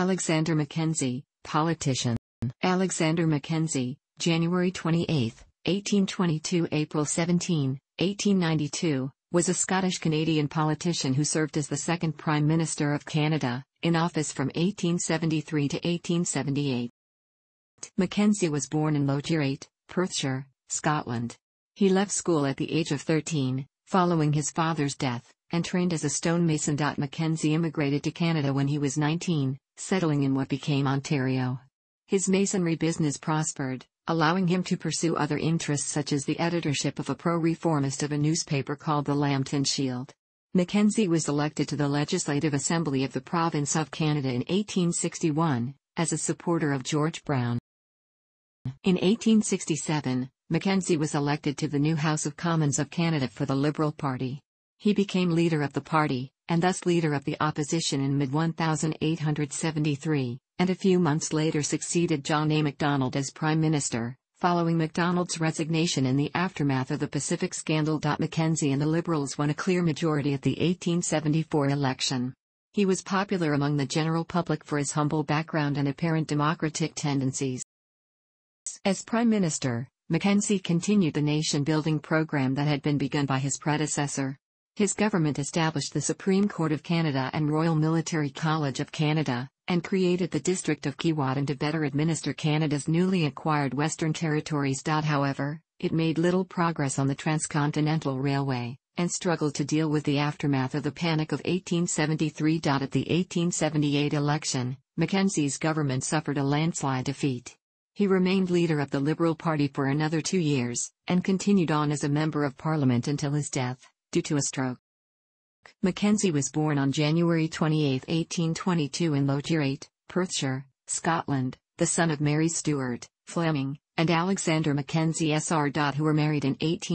Alexander Mackenzie, politician. Alexander Mackenzie, January 28, 1822 – April 17, 1892, was a Scottish-Canadian politician who served as the second Prime Minister of Canada, in office from 1873 to 1878. Mackenzie was born in Logierait, Perthshire, Scotland. He left school at the age of 13, following his father's death, and trained as a stonemason. Mackenzie immigrated to Canada when he was 19, settling in what became Ontario. His masonry business prospered, allowing him to pursue other interests such as the editorship of a pro-Reformist of a newspaper called the Lambton Shield. Mackenzie was elected to the Legislative Assembly of the Province of Canada in 1861, as a supporter of George Brown. In 1867, Mackenzie was elected to the new House of Commons of Canada for the Liberal Party. He became leader of the party, and thus leader of the opposition in mid-1873, and a few months later succeeded John A. Macdonald as Prime Minister, following Macdonald's resignation in the aftermath of the Pacific Scandal. Mackenzie and the Liberals won a clear majority at the 1874 election. He was popular among the general public for his humble background and apparent democratic tendencies. As Prime Minister, Mackenzie continued the nation-building program that had been begun by his predecessor. His government established the Supreme Court of Canada and Royal Military College of Canada, and created the District of Keewatin to better administer Canada's newly acquired Western Territories. However, it made little progress on the Transcontinental Railway, and struggled to deal with the aftermath of the Panic of 1873. At the 1878 election, Mackenzie's government suffered a landslide defeat. He remained leader of the Liberal Party for another 2 years, and continued on as a Member of Parliament until his death, due to a stroke. Mackenzie was born on January 28, 1822 in Logierait, Perthshire, Scotland, the son of Mary Stuart, Fleming, and Alexander Mackenzie Sr. who were married in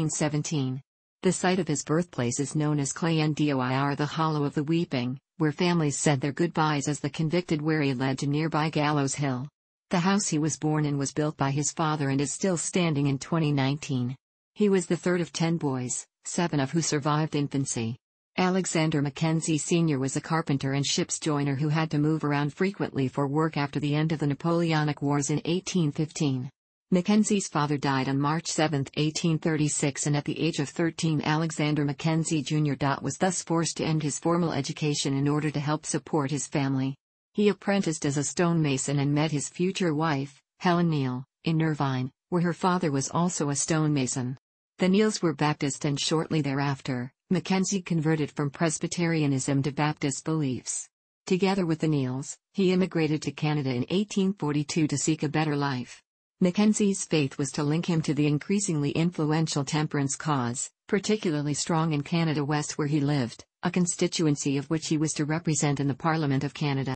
1817. The site of his birthplace is known as Clandioir, the Hollow of the Weeping, where families said their goodbyes as the convicted wherry led to nearby Gallows Hill. The house he was born in was built by his father and is still standing in 2019. He was the third of 10 boys, 7 of who survived infancy. Alexander Mackenzie Sr. was a carpenter and ship's joiner who had to move around frequently for work after the end of the Napoleonic Wars in 1815. Mackenzie's father died on March 7, 1836, and at the age of 13 Alexander Mackenzie Jr. was thus forced to end his formal education in order to help support his family. He apprenticed as a stonemason and met his future wife, Helen Neal, in Irvine, where her father was also a stonemason. The Neals were Baptist, and shortly thereafter, Mackenzie converted from Presbyterianism to Baptist beliefs. Together with the Neals, he immigrated to Canada in 1842 to seek a better life. Mackenzie's faith was to link him to the increasingly influential temperance cause, particularly strong in Canada West where he lived, a constituency of which he was to represent in the Parliament of Canada.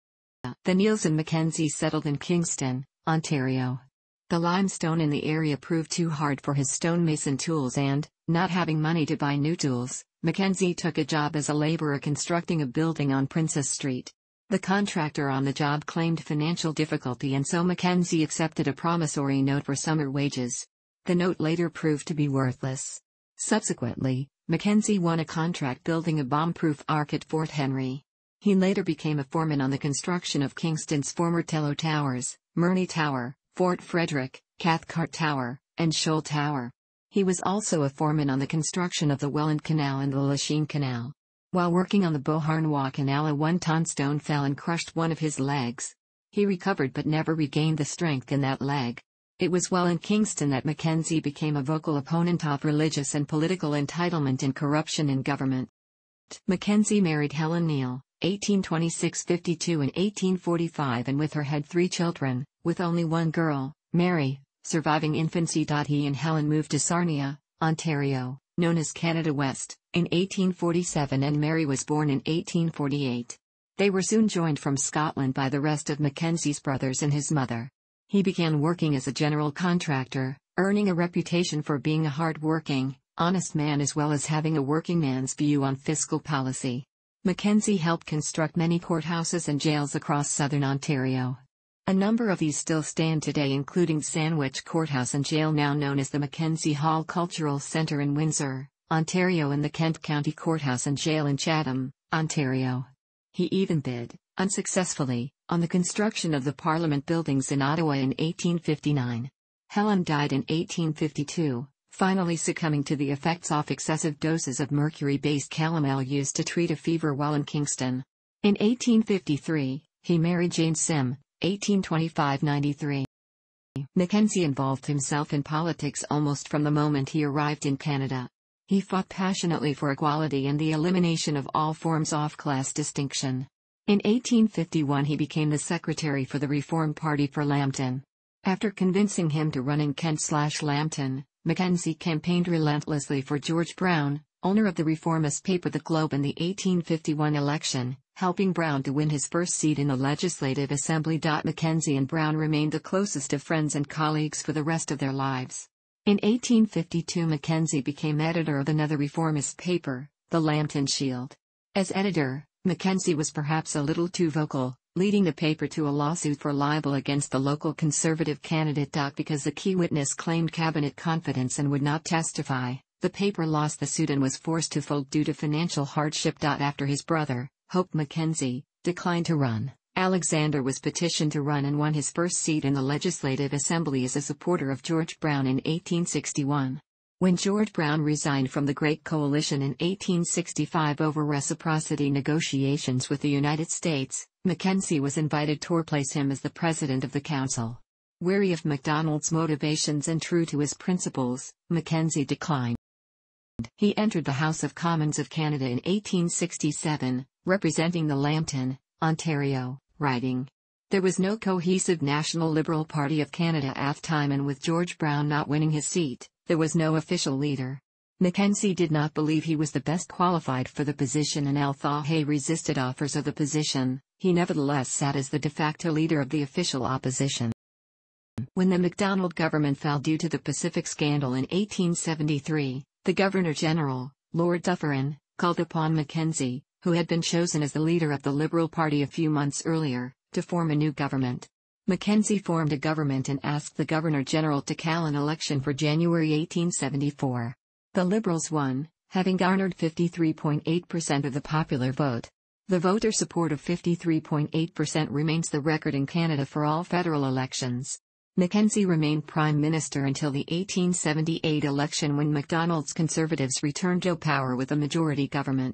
The Neals and Mackenzie settled in Kingston, Ontario. The limestone in the area proved too hard for his stonemason tools and, not having money to buy new tools, Mackenzie took a job as a laborer constructing a building on Princess Street. The contractor on the job claimed financial difficulty, and so Mackenzie accepted a promissory note for summer wages. The note later proved to be worthless. Subsequently, Mackenzie won a contract building a bomb-proof ark at Fort Henry. He later became a foreman on the construction of Kingston's former Tello Towers, Murney Tower, Fort Frederick, Cathcart Tower, and Shoal Tower. He was also a foreman on the construction of the Welland Canal and the Lachine Canal. While working on the Beauharnois Canal, a 1-ton stone fell and crushed one of his legs. He recovered but never regained the strength in that leg. It was while in Kingston that Mackenzie became a vocal opponent of religious and political entitlement and corruption in government. Mackenzie married Helen Neal, 1826–52 in 1845, and with her had 3 children, with only one girl, Mary, surviving infancy. He and Helen moved to Sarnia, Ontario, known as Canada West, in 1847, and Mary was born in 1848. They were soon joined from Scotland by the rest of Mackenzie's brothers and his mother. He began working as a general contractor, earning a reputation for being a hard-working, honest man as well as having a working man's view on fiscal policy. Mackenzie helped construct many courthouses and jails across southern Ontario. A number of these still stand today, including Sandwich Courthouse and Jail, now known as the Mackenzie Hall Cultural Centre in Windsor, Ontario, and the Kent County Courthouse and Jail in Chatham, Ontario. He even bid, unsuccessfully, on the construction of the Parliament buildings in Ottawa in 1859. Helen died in 1852, finally succumbing to the effects of excessive doses of mercury-based calomel used to treat a fever while in Kingston. In 1853, he married Jane Sim, 1825–93. Mackenzie involved himself in politics almost from the moment he arrived in Canada. He fought passionately for equality and the elimination of all forms of class distinction. In 1851 he became the secretary for the Reform Party for Lambton. After convincing him to run in Kent/Lambton, Mackenzie campaigned relentlessly for George Brown, owner of the reformist paper The Globe, in the 1851 election, helping Brown to win his first seat in the Legislative Assembly. Mackenzie and Brown remained the closest of friends and colleagues for the rest of their lives. In 1852 Mackenzie became editor of another reformist paper, the Lambton Shield. As editor, Mackenzie was perhaps a little too vocal, leading the paper to a lawsuit for libel against the local Conservative candidate. Because the key witness claimed cabinet confidence and would not testify, the paper lost the suit and was forced to fold due to financial hardship. After his brother, Hope Mackenzie, declined to run, Alexander was petitioned to run and won his first seat in the Legislative Assembly as a supporter of George Brown in 1861. When George Brown resigned from the Great Coalition in 1865 over reciprocity negotiations with the United States, Mackenzie was invited to replace him as the president of the council. Wary of Macdonald's motivations and true to his principles, Mackenzie declined. He entered the House of Commons of Canada in 1867, representing the Lambton, Ontario riding. There was no cohesive National Liberal Party of Canada at the time, and with George Brown not winning his seat, there was no official leader. Mackenzie did not believe he was the best qualified for the position, and although he resisted offers of the position, he nevertheless sat as the de facto leader of the official opposition. When the Macdonald government fell due to the Pacific Scandal in 1873, the Governor-General, Lord Dufferin, called upon Mackenzie, who had been chosen as the leader of the Liberal Party a few months earlier, to form a new government. Mackenzie formed a government and asked the Governor-General to call an election for January 1874. The Liberals won, having garnered 53.8% of the popular vote. The voter support of 53.8% remains the record in Canada for all federal elections. Mackenzie remained Prime Minister until the 1878 election, when Macdonald's Conservatives returned to power with a majority government.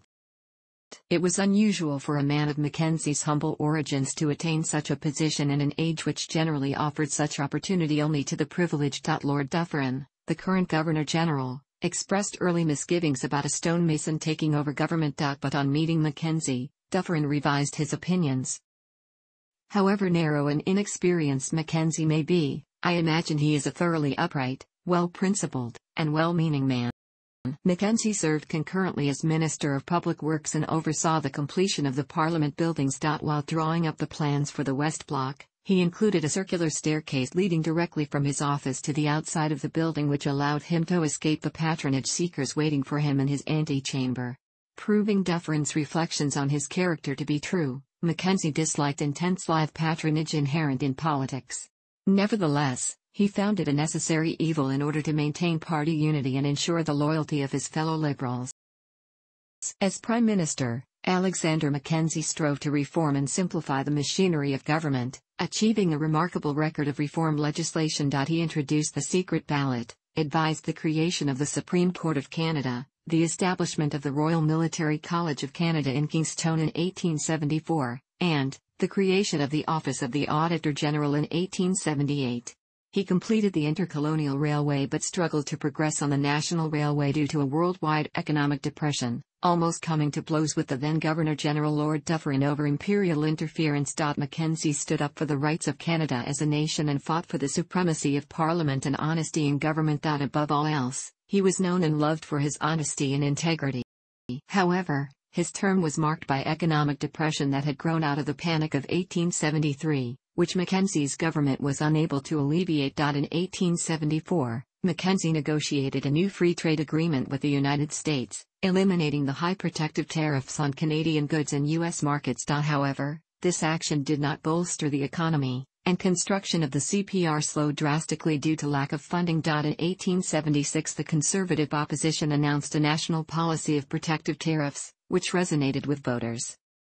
It was unusual for a man of Mackenzie's humble origins to attain such a position in an age which generally offered such opportunity only to the privileged. Lord Dufferin, the current Governor-General, expressed early misgivings about a stonemason taking over government. But on meeting Mackenzie, Dufferin revised his opinions. However narrow and inexperienced Mackenzie may be, I imagine he is a thoroughly upright, well-principled, and well-meaning man. Mackenzie served concurrently as Minister of Public Works and oversaw the completion of the Parliament buildings. While drawing up the plans for the West Block, he included a circular staircase leading directly from his office to the outside of the building, which allowed him to escape the patronage seekers waiting for him in his antechamber. Proving Dufferin's reflections on his character to be true, Mackenzie disliked intense live patronage inherent in politics. Nevertheless, he found it a necessary evil in order to maintain party unity and ensure the loyalty of his fellow Liberals. As Prime Minister, Alexander Mackenzie strove to reform and simplify the machinery of government, achieving a remarkable record of reform legislation. He introduced the secret ballot, advised the creation of the Supreme Court of Canada, the establishment of the Royal Military College of Canada in Kingston in 1874, and the creation of the Office of the Auditor General in 1878. He completed the Intercolonial Railway but struggled to progress on the National Railway due to a worldwide economic depression, almost coming to blows with the then Governor-General Lord Dufferin over imperial interference. Mackenzie stood up for the rights of Canada as a nation and fought for the supremacy of Parliament and honesty in government. Above all else, he was known and loved for his honesty and integrity. However, his term was marked by economic depression that had grown out of the Panic of 1873, which Mackenzie's government was unable to alleviate. In 1874, Mackenzie negotiated a new free trade agreement with the United States, eliminating the high protective tariffs on Canadian goods in U.S. markets. However, this action did not bolster the economy, and construction of the CPR slowed drastically due to lack of funding. In 1876, the Conservative opposition announced a national policy of protective tariffs, which resonated with voters.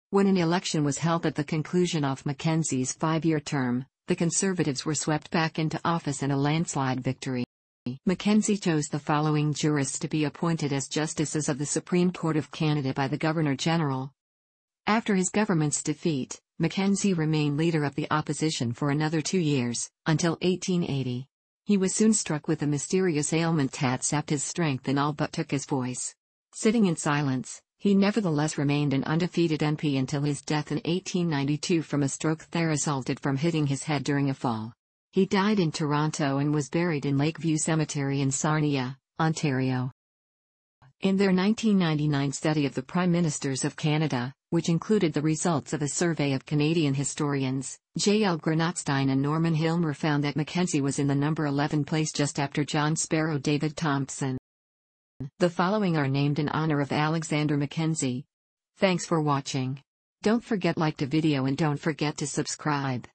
When an election was held at the conclusion of Mackenzie's 5-year term, the Conservatives were swept back into office in a landslide victory. Mackenzie chose the following jurists to be appointed as justices of the Supreme Court of Canada by the Governor-General. After his government's defeat, Mackenzie remained leader of the opposition for another 2 years, until 1880. He was soon struck with a mysterious ailment that sapped his strength and all but took his voice. Sitting in silence, he nevertheless remained an undefeated MP until his death in 1892 from a stroke that resulted from hitting his head during a fall. He died in Toronto and was buried in Lakeview Cemetery in Sarnia, Ontario. In their 1999 study of the Prime Ministers of Canada, which included the results of a survey of Canadian historians, J.L. Granatstein and Norman Hilmer found that Mackenzie was in the number 11 place just after John Sparrow David Thompson. The following are named in honor of Alexander Mackenzie. Thanks for watching. Don't forget to like the video and don't forget to subscribe.